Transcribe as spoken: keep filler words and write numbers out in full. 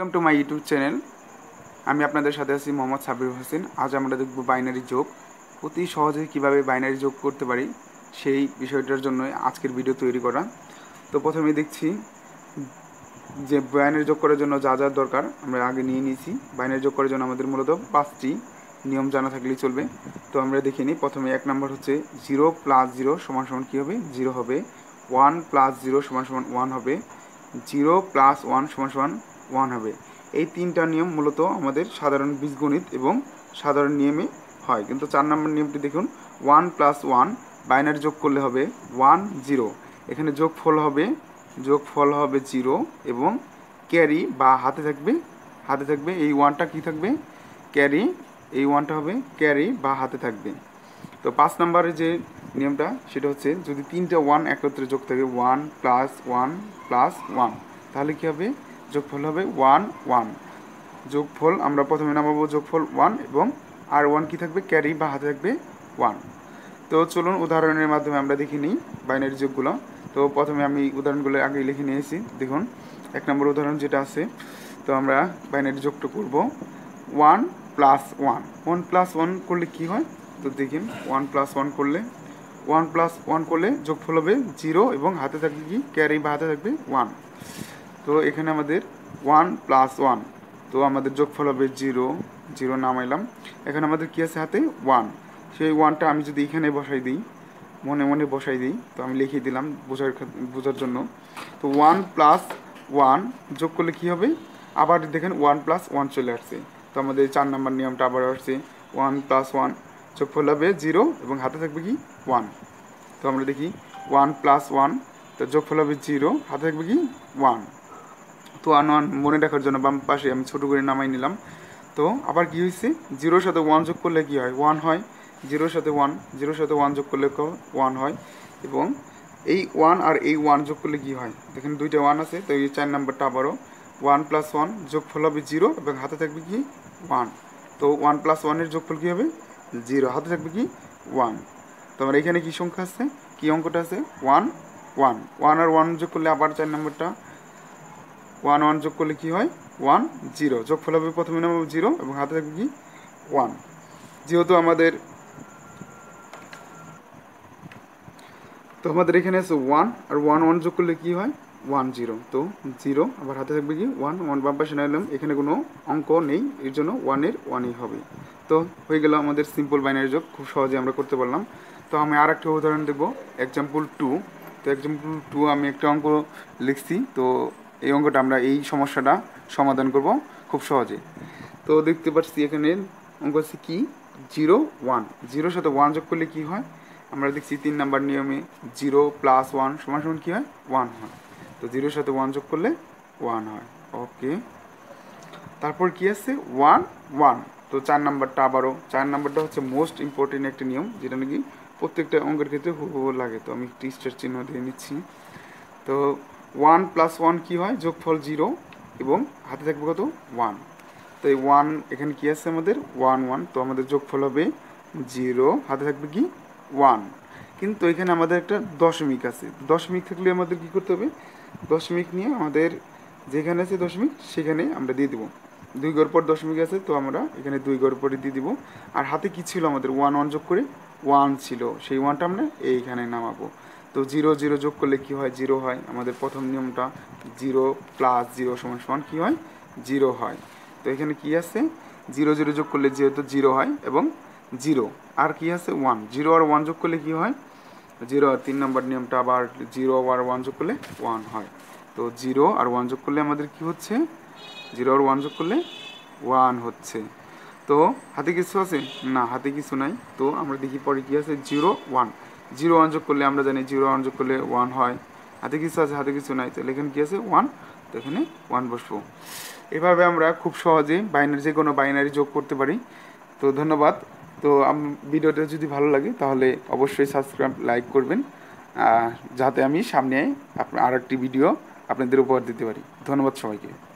Welcome to my YouTube channel. আমি আপনাদের সাথে আছি মোহাম্মদ সাবির হোসেন। আজ আমরা দেখব বাইনারি যোগ। অতি সহজে কিভাবে বাইনারি যোগ করতে পারি সেই বিষয়টার জন্য আজকের ভিডিও তৈরি করা। তো প্রথমে দেখছি যে বাইনারি যোগ করার জন্য যা যা দরকার আমরা আগে নিয়ে নিয়েছি। বাইনারি যোগ করার জন্য আমাদের মূলত পাঁচটি নিয়ম জানা থাকলেই চলবে। তো আমরা দেখে নিই। প্রথমে এক নম্বর হচ্ছে জিরো প্লাস জিরো সমান সমান কী হবে? জিরো হবে। ওয়ান প্লাস জিরো সমান সমান ওয়ান হবে। জিরো প্লাস ওয়ান সমান সমান ওয়ান হবে। এই তিনটা নিয়ম মূলত আমাদের সাধারণ বীজগণিত এবং সাধারণ নিয়মে হয়। কিন্তু চার নম্বর নিয়মটি দেখুন, ওয়ান প্লাস ওয়ান বাইনারি যোগ করলে হবে ওয়ান জিরো। এখানে যোগফল হবে যোগফল হবে জিরো এবং ক্যারি বা হাতে থাকবে হাতে থাকবে এই ওয়ানটা কী থাকবে? ক্যারি। এই ওয়ানটা হবে ক্যারি বা হাতে থাকবে। তো পাঁচ নম্বরের যে নিয়মটা সেটা হচ্ছে যদি তিনটে ওয়ান একত্রে যোগ থাকে, one plus one plus one, তাহলে কী হবে? যোগফল হবে ওয়ান ওয়ান। যোগফল আমরা প্রথমে নামাবো যোগফল ওয়ান এবং আর ওয়ান কী থাকবে? ক্যারি বা হাতে থাকবে ওয়ান। তো চলুন উদাহরণের মাধ্যমে আমরা দেখে নিই বাইনারি যোগগুলো। তো প্রথমে আমি উদাহরণগুলো আগে লিখে নিয়েছি। দেখুন এক নম্বর উদাহরণ যেটা আছে, তো আমরা বাইনারি যোগটা করব one plus one. One plus one করলে কী হয়? তো দেখুন ওয়ান প্লাস ওয়ান করলে ওয়ান প্লাস ওয়ান করলে যোগফল হবে জিরো এবং হাতে থাকবে কি? ক্যারি বা হাতে থাকবে ওয়ান। তো এখানে আমাদের ওয়ান প্লাস ওয়ান, তো আমাদের যোগফল হবে জিরো। জিরো নামাইলাম। এখন আমাদের কী আছে হাতে? ওয়ান। সেই ওয়ানটা আমি যদি এখানে বসাই দিই, মনে মনে বসাই দিই, তো আমি লিখিয়ে দিলাম বোঝার বোঝার জন্য। তো ওয়ান প্লাস ওয়ান যোগ করলে কী হবে? আবার দেখেন ওয়ান প্লাস ওয়ান চলে আসছে। তো আমাদের চার নম্বর নিয়মটা আবার আসছে, ওয়ান প্লাস ওয়ান যোগফল হবে জিরো এবং হাতে থাকবে কি? ওয়ান। তো আমরা দেখি ওয়ান প্লাস ওয়ান, তো যোগফল হবে জিরো, হাতে থাকবে কি? ওয়ান। তো ওয়ান ওয়ান মনে রাখার জন্য বাম পাশে আমি ছোটো করে নামাই নিলাম। তো আবার কী হয়েছে? জিরোর সাথে ওয়ান যোগ করলে কী হয়? ওয়ান হয়। জিরোর সাথে ওয়ান জিরোর সাথে ওয়ান যোগ করলে ওয়ান হয়। এবং এই ওয়ান আর এই ওয়ান যোগ করলে কী হয়? দেখেন দুইটা ওয়ান আছে, তো এই চার নাম্বারটা আবারও ওয়ান প্লাস ওয়ান যোগফল হবে জিরো এবং হাতে থাকবে কি? ওয়ান। তো ওয়ান প্লাস ওয়ানের যোগফল কী হবে? জিরো, হাতে থাকবে কি? ওয়ান। তো আমার এখানে কী সংখ্যা আছে? কী অঙ্কটা আছে? One one. ওয়ান আর ওয়ান যোগ করলে আবার চার নাম্বারটা ওয়ান ওয়ান যোগ করলে কী হয়? One zero. যোগফল হবে প্রথমে নাম জিরো এবং হাতে থাকবে কি? ওয়ান। যেহেতু আমাদের তো আমাদের এখানে আছে ওয়ান আর ওয়ান ওয়ান যোগ করলে কী হয়? One zero. তো জিরো আবার হাতে থাকবে কি? ওয়ান। ওয়ান বাম পাশে নিলাম, এখানে কোনো অঙ্ক নেই, এর জন্য ওয়ানের ওয়ানই হবে। তো হয়ে গেল আমাদের সিম্পল বাইনারি যোগ, খুব সহজে আমরা করতে পারলাম। তো আমি আর একটা উদাহরণ দেবো, এক্সাম্পল টু। তো এক্সাম্পল টু আমি একটা অঙ্ক লিখছি। তো এই অঙ্কটা আমরা এই সমস্যাটা সমাধান করব খুব সহজে। তো দেখতে পাচ্ছি এখানে অঙ্ক হচ্ছে কি? Zero one. জিরোর সাথে ওয়ান যোগ করলে কী হয়? আমরা দেখছি তিন নাম্বার নিয়মে জিরো প্লাস ওয়ান সমান সমান কী হয়? ওয়ান হয়। তো জিরোর সাথে ওয়ান যোগ করলে ওয়ান হয়। ওকে, তারপর কি আছে? One one. তো চার নাম্বারটা আবারও, চার নাম্বারটা হচ্ছে মোস্ট ইম্পর্টেন্ট একটা নিয়ম, যেটা নাকি প্রত্যেকটা অঙ্কের ক্ষেত্রে হুবহু লাগে। তো আমি একটি স্টার চিহ্ন দিয়ে নিচ্ছি। তো ওয়ান প্লাস ওয়ান কী হয়? যোগফল জিরো এবং হাতে থাকবে কত? ওয়ান। তো এই ওয়ান এখানে কী আছে আমাদের? One one. তো আমাদের যোগফল হবে জিরো, হাতে থাকবে কি? ওয়ান। কিন্তু এখানে আমাদের একটা দশমিক আছে। দশমিক থাকলে আমাদের কী করতে হবে? দশমিক নিয়ে আমাদের যেখানে আছে দশমিক সেখানে আমরা দিয়ে দেবো। দুই ঘর পর দশমিক আছে, তো আমরা এখানে দুই ঘর পরে দিয়ে দিব। আর হাতে কী ছিল আমাদের? ওয়ান ওয়ান যোগ করে ওয়ান ছিল, সেই ওয়ানটা আমরা এইখানে নামাবো। তো জিরো জিরো যোগ করলে কী হয়? জিরো হয়। আমাদের প্রথম নিয়মটা জিরো প্লাস জিরো সমান সমান কী হয়? জিরো হয়। তো এখানে কী আছে? জিরো জিরো যোগ করলে যেহেতু জিরো হয় এবং জিরো আর কী আছে? ওয়ান। জিরো আর ওয়ান যোগ করলে কী হয়? জিরো আর তিন নম্বর নিয়মটা আবার জিরো আর ওয়ান যোগ করলে ওয়ান হয়। তো জিরো আর ওয়ান যোগ করলে আমাদের কী হচ্ছে? জিরো আর ওয়ান যোগ করলে ওয়ান হচ্ছে। তো হাতে কিছু আছে? না, হাতে কিছু নাই। তো আমরা দেখি পরে কী আছে? Zero one. জিরো ওয়ান যোগ করলে আমরা জানি জিরো ওয়ান যোগ করলে ওয়ান হয়। হাতে কিছু আছে? হাতে কিছু নাই। তাহলে এখানে কী আছে? ওয়ান। তো এখানে ওয়ান বসবো। এভাবে আমরা খুব সহজে বাইনারি যে কোনো বাইনারি যোগ করতে পারি। তো ধন্যবাদ। তো ভিডিওটা যদি ভালো লাগে তাহলে অবশ্যই সাবস্ক্রাইব লাইক করবেন, যাতে আমি সামনে আপনার আর একটি ভিডিও আপনাদের উপহার দিতে পারি। ধন্যবাদ সবাইকে।